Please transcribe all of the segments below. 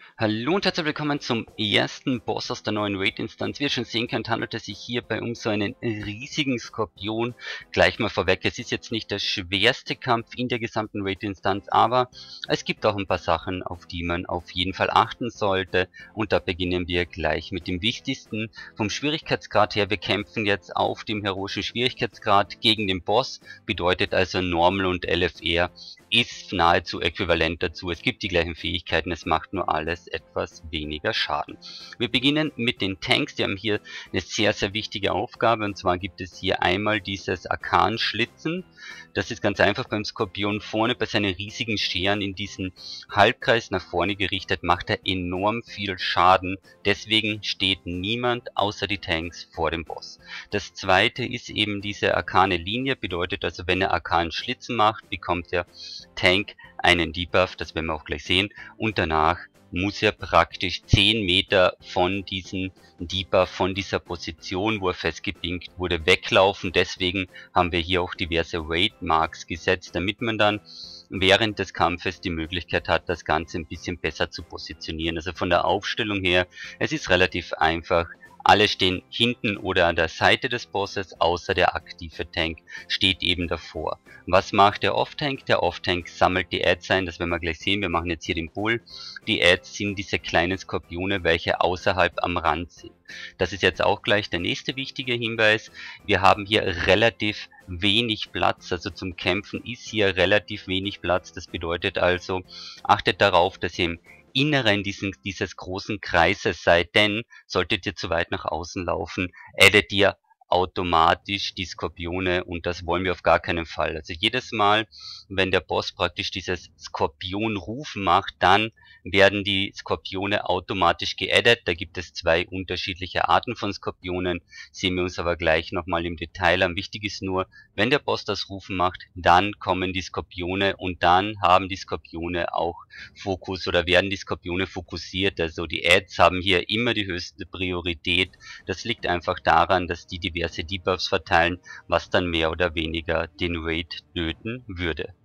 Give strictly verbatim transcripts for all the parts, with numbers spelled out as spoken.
Hallo und herzlich willkommen zum ersten Boss aus der neuen Raid-Instanz. Wie ihr schon sehen könnt, handelt es sich hierbei um so einen riesigen Skorpion. Gleich mal vorweg, es ist jetzt nicht der schwerste Kampf in der gesamten Raid-Instanz, aber es gibt auch ein paar Sachen, auf die man auf jeden Fall achten sollte. Und da beginnen wir gleich mit dem Wichtigsten. Vom Schwierigkeitsgrad her, wir kämpfen jetzt auf dem heroischen Schwierigkeitsgrad gegen den Boss. Bedeutet also Normal und L F R ist nahezu äquivalent dazu. Es gibt die gleichen Fähigkeiten, es macht nur alles etwas weniger Schaden. Wir beginnen mit den Tanks, die haben hier eine sehr, sehr wichtige Aufgabe, und zwar gibt es hier einmal dieses Arkan-Schlitzen. Das ist ganz einfach beim Skorpion vorne bei seinen riesigen Scheren in diesen Halbkreis nach vorne gerichtet, macht er enorm viel Schaden. Deswegen steht niemand außer die Tanks vor dem Boss. Das zweite ist eben diese arkane Linie, bedeutet also, wenn er Arkan Schlitzen macht, bekommt der Tank einen Debuff, das werden wir auch gleich sehen, und danach muss er praktisch zehn Meter von diesem Debuff, von dieser Position, wo er festgepinkt wurde, weglaufen. Deswegen haben wir hier auch diverse Raid Marks gesetzt, damit man dann während des Kampfes die Möglichkeit hat, das Ganze ein bisschen besser zu positionieren. Also von der Aufstellung her, es ist relativ einfach. Alle stehen hinten oder an der Seite des Bosses, außer der aktive Tank steht eben davor. Was macht der Off-Tank? Der Off-Tank sammelt die Ads ein, das werden wir gleich sehen. Wir machen jetzt hier den Bull. Die Ads sind diese kleinen Skorpione, welche außerhalb am Rand sind. Das ist jetzt auch gleich der nächste wichtige Hinweis. Wir haben hier relativ wenig Platz, also zum Kämpfen ist hier relativ wenig Platz. Das bedeutet also, achtet darauf, dass ihr im Inneren diesen, dieses großen Kreises seid, denn solltet ihr zu weit nach außen laufen, addet ihr automatisch die Skorpione, und das wollen wir auf gar keinen Fall. Also jedes Mal, wenn der Boss praktisch dieses Skorpion-Rufen macht, dann werden die Skorpione automatisch geaddet. Da gibt es zwei unterschiedliche Arten von Skorpionen, sehen wir uns aber gleich nochmal im Detail an. Wichtig ist nur, wenn der Boss das Rufen macht, dann kommen die Skorpione und dann haben die Skorpione auch Fokus oder werden die Skorpione fokussiert. Also die Ads haben hier immer die höchste Priorität. Das liegt einfach daran, dass die diverse Debuffs verteilen, was dann mehr oder weniger den Raid töten würde.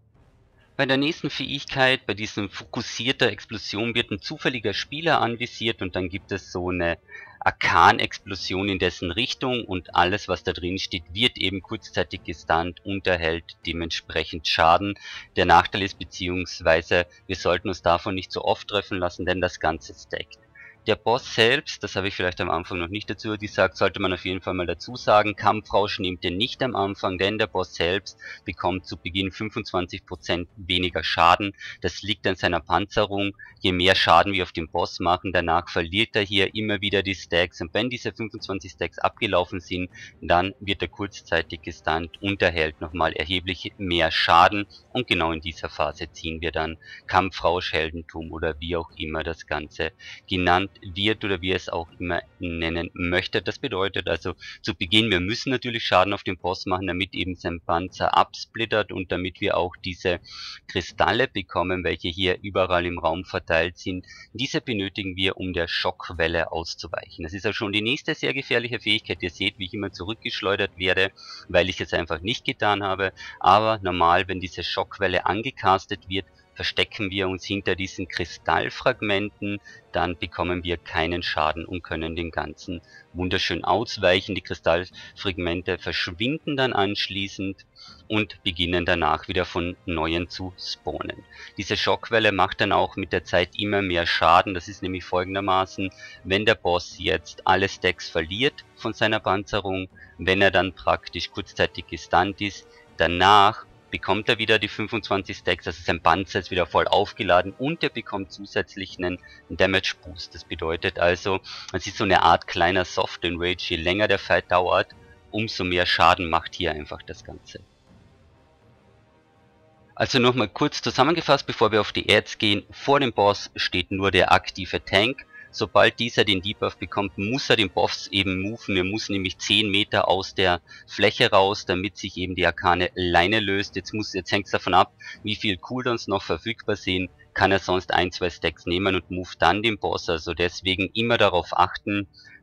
Bei der nächsten Fähigkeit, bei diesem fokussierter Explosion, wird ein zufälliger Spieler anvisiert und dann gibt es so eine Arkan-Explosion in dessen Richtung und alles, was da drin steht, wird eben kurzzeitig gestunt und erhält dementsprechend Schaden. Der Nachteil ist, beziehungsweise wir sollten uns davon nicht so oft treffen lassen, denn das Ganze stackt. Der Boss selbst, das habe ich vielleicht am Anfang noch nicht dazu gesagt, sollte man auf jeden Fall mal dazu sagen, Kampfrausch nehmt ihr nicht am Anfang, denn der Boss selbst bekommt zu Beginn fünfundzwanzig Prozent weniger Schaden. Das liegt an seiner Panzerung. Je mehr Schaden wir auf den Boss machen, danach verliert er hier immer wieder die Stacks, und wenn diese fünfundzwanzig Stacks abgelaufen sind, dann wird er kurzzeitig gestunt und erhält nochmal erheblich mehr Schaden, und genau in dieser Phase ziehen wir dann Kampfrausch, Heldentum oder wie auch immer das Ganze genannt wird oder wie ihr es auch immer nennen möchtet. Das bedeutet also zu Beginn, wir müssen natürlich Schaden auf den Boss machen, damit eben sein Panzer absplittert und damit wir auch diese Kristalle bekommen, welche hier überall im Raum verteilt sind. Diese benötigen wir, um der Schockwelle auszuweichen. Das ist auch schon die nächste sehr gefährliche Fähigkeit. Ihr seht, wie ich immer zurückgeschleudert werde, weil ich es einfach nicht getan habe. Aber normal, wenn diese Schockwelle angecastet wird, verstecken wir uns hinter diesen Kristallfragmenten, dann bekommen wir keinen Schaden und können den ganzen wunderschön ausweichen. Die Kristallfragmente verschwinden dann anschließend und beginnen danach wieder von Neuem zu spawnen. Diese Schockwelle macht dann auch mit der Zeit immer mehr Schaden. Das ist nämlich folgendermaßen: Wenn der Boss jetzt alle Stacks verliert von seiner Panzerung, wenn er dann praktisch kurzzeitig gestunt ist, danach bekommt er wieder die fünfundzwanzig Stacks, also sein Panzer ist wieder voll aufgeladen und er bekommt zusätzlich einen Damage Boost. Das bedeutet also, es ist so eine Art kleiner Soft Enrage. Je länger der Fight dauert, umso mehr Schaden macht hier einfach das Ganze. Also nochmal kurz zusammengefasst, bevor wir auf die Ads gehen: Vor dem Boss steht nur der aktive Tank. Sobald dieser den Debuff bekommt, muss er den Boss eben moven. Er muss nämlich zehn Meter aus der Fläche raus, damit sich eben die arkane Leine löst. Jetzt, muss, jetzt hängt es davon ab, wie viel Cooldowns noch verfügbar sind. Kann er sonst ein, zwei Stacks nehmen und move dann den Boss. Also deswegen immer darauf achten,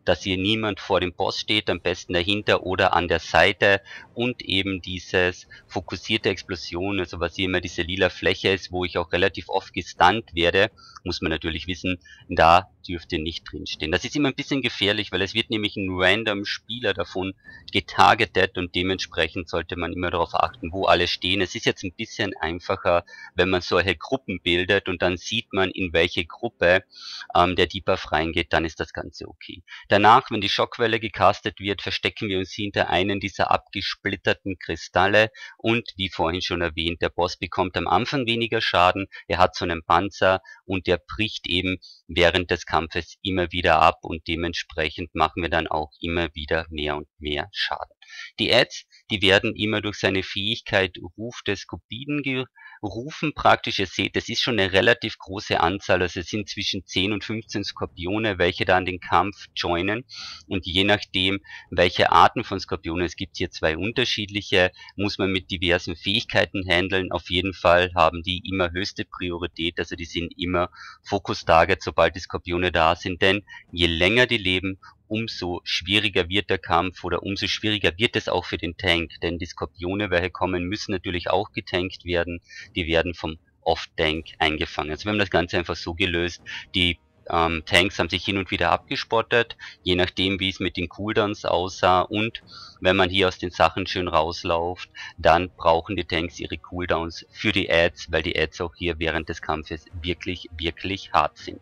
dass hier niemand vor dem Boss steht, am besten dahinter oder an der Seite, und eben dieses fokussierte Explosion, also was hier immer diese lila Fläche ist, wo ich auch relativ oft gestunt werde, muss man natürlich wissen, da dürfte nicht drinstehen. Das ist immer ein bisschen gefährlich, weil es wird nämlich ein random Spieler davon getargetet und dementsprechend sollte man immer darauf achten, wo alle stehen. Es ist jetzt ein bisschen einfacher, wenn man solche Gruppen bildet und dann sieht man, in welche Gruppe ähm, der Debuff reingeht, dann ist das Ganze okay. Danach, wenn die Schockwelle gecastet wird, verstecken wir uns hinter einen dieser abgesplitterten Kristalle und wie vorhin schon erwähnt, der Boss bekommt am Anfang weniger Schaden, er hat so einen Panzer und der bricht eben während des Kampfes immer wieder ab und dementsprechend machen wir dann auch immer wieder mehr und mehr Schaden. Die Ads, die werden immer durch seine Fähigkeit Ruf des Skopiden gerufen praktisch. Ihr seht, das ist schon eine relativ große Anzahl, also es sind zwischen zehn und fünfzehn Skorpione, welche da an den Kampf joinen, und je nachdem, welche Arten von Skorpionen, es gibt hier zwei unterschiedliche, muss man mit diversen Fähigkeiten handeln. Auf jeden Fall haben die immer höchste Priorität, also die sind immer Fokus-Target, sobald die Skorpione da sind, denn je länger die leben, umso schwieriger wird der Kampf oder umso schwieriger wird es auch für den Tank, denn die Skorpione, welche kommen, müssen natürlich auch getankt werden, die werden vom Off-Tank eingefangen. Also wir haben das Ganze einfach so gelöst, die ähm, Tanks haben sich hin und wieder abgespottet, je nachdem wie es mit den Cooldowns aussah, und wenn man hier aus den Sachen schön rausläuft, dann brauchen die Tanks ihre Cooldowns für die Ads, weil die Ads auch hier während des Kampfes wirklich, wirklich hart sind.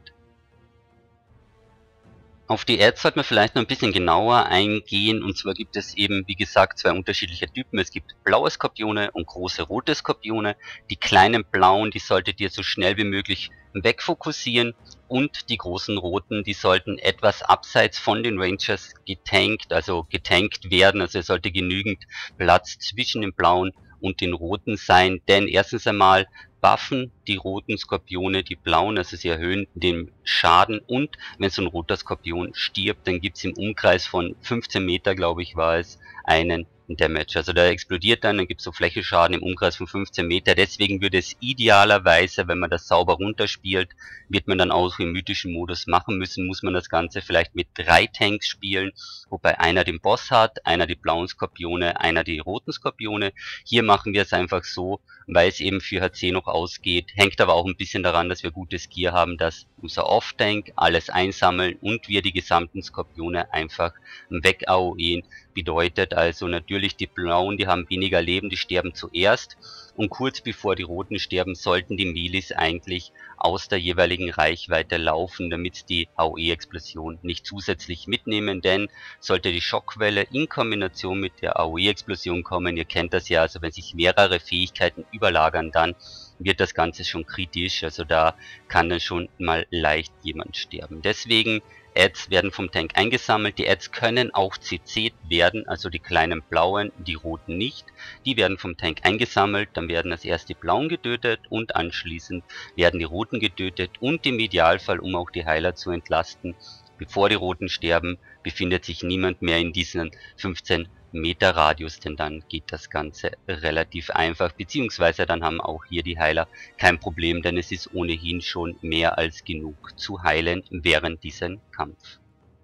Auf die Ads sollte man vielleicht noch ein bisschen genauer eingehen, und zwar gibt es eben, wie gesagt, zwei unterschiedliche Typen. Es gibt blaue Skorpione und große rote Skorpione. Die kleinen blauen, die solltet ihr so schnell wie möglich wegfokussieren, und die großen roten, die sollten etwas abseits von den Rangers getankt, also getankt werden. Also es sollte genügend Platz zwischen den blauen und den roten sein, denn erstens einmal buffen die roten Skorpione die blauen, also sie erhöhen den Schaden, und wenn so ein roter Skorpion stirbt, dann gibt es im Umkreis von fünfzehn Meter, glaube ich war es, einen Damage. Also der explodiert dann, dann gibt es so Flächenschaden im Umkreis von fünfzehn Meter. Deswegen würde es idealerweise, wenn man das sauber runterspielt, wird man dann auch im mythischen Modus machen müssen, muss man das Ganze vielleicht mit drei Tanks spielen, wobei einer den Boss hat, einer die blauen Skorpione, einer die roten Skorpione. Hier machen wir es einfach so, weil es eben für H C noch ausgeht. Hängt aber auch ein bisschen daran, dass wir gutes Gear haben, dass unser Off-Tank alles einsammeln und wir die gesamten Skorpione einfach weg-AOEen. Bedeutet also natürlich, die blauen, die haben weniger Leben, die sterben zuerst, und kurz bevor die roten sterben, sollten die Melees eigentlich aus der jeweiligen Reichweite laufen, damit die AOE-Explosion nicht zusätzlich mitnehmen, denn sollte die Schockwelle in Kombination mit der AOE-Explosion kommen, ihr kennt das ja, also wenn sich mehrere Fähigkeiten überlagern, dann wird das Ganze schon kritisch, also da kann dann schon mal leicht jemand sterben. Deswegen, Ads werden vom Tank eingesammelt, die Ads können auch C C'd werden, also die kleinen blauen, die roten nicht. Die werden vom Tank eingesammelt, dann werden als erst die blauen getötet und anschließend werden die roten getötet, und im Idealfall, um auch die Heiler zu entlasten, bevor die roten sterben, befindet sich niemand mehr in diesen fünfzehn Meter Radius, denn dann geht das Ganze relativ einfach, beziehungsweise dann haben auch hier die Heiler kein Problem, denn es ist ohnehin schon mehr als genug zu heilen während diesem Kampf.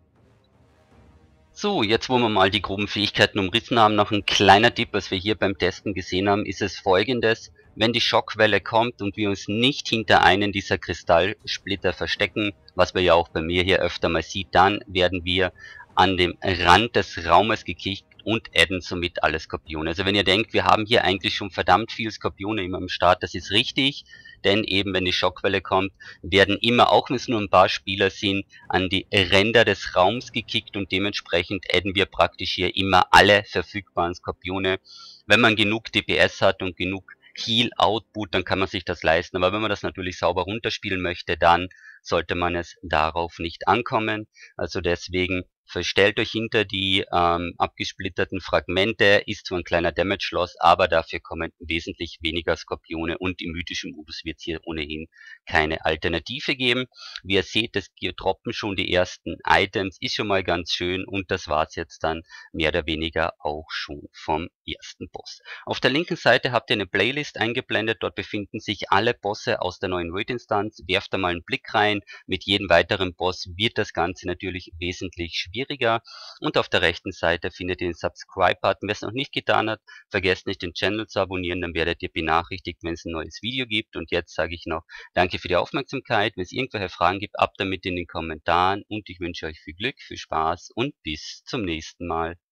So, jetzt wo wir mal die groben Fähigkeiten umrissen haben, noch ein kleiner Tipp, was wir hier beim Testen gesehen haben, ist es folgendes: Wenn die Schockwelle kommt und wir uns nicht hinter einen dieser Kristallsplitter verstecken, was man ja auch bei mir hier öfter mal sieht, dann werden wir an dem Rand des Raumes gekickt und adden somit alle Skorpione. Also wenn ihr denkt, wir haben hier eigentlich schon verdammt viel Skorpione immer am Start, das ist richtig, denn eben wenn die Schockwelle kommt, werden immer, auch wenn es nur ein paar Spieler sind, an die Ränder des Raums gekickt, und dementsprechend adden wir praktisch hier immer alle verfügbaren Skorpione. Wenn man genug D P S hat und genug Heal-Output, dann kann man sich das leisten, aber wenn man das natürlich sauber runterspielen möchte, dann sollte man es darauf nicht ankommen. Also deswegen verstellt euch hinter die ähm, abgesplitterten Fragmente, ist zwar ein kleiner Damage-Loss, aber dafür kommen wesentlich weniger Skorpione, und im mythischen Modus wird es hier ohnehin keine Alternative geben. Wie ihr seht, es droppen schon die ersten Items, ist schon mal ganz schön, und das war's jetzt dann mehr oder weniger auch schon vom ersten Boss. Auf der linken Seite habt ihr eine Playlist eingeblendet, dort befinden sich alle Bosse aus der neuen Raid-Instanz, werft da mal einen Blick rein. sein. Mit jedem weiteren Boss wird das Ganze natürlich wesentlich schwieriger. Und auf der rechten Seite findet ihr den Subscribe-Button. Wer es noch nicht getan hat, vergesst nicht den Channel zu abonnieren, dann werdet ihr benachrichtigt, wenn es ein neues Video gibt. Und jetzt sage ich noch danke für die Aufmerksamkeit. Wenn es irgendwelche Fragen gibt, ab damit in den Kommentaren und ich wünsche euch viel Glück, viel Spaß und bis zum nächsten Mal.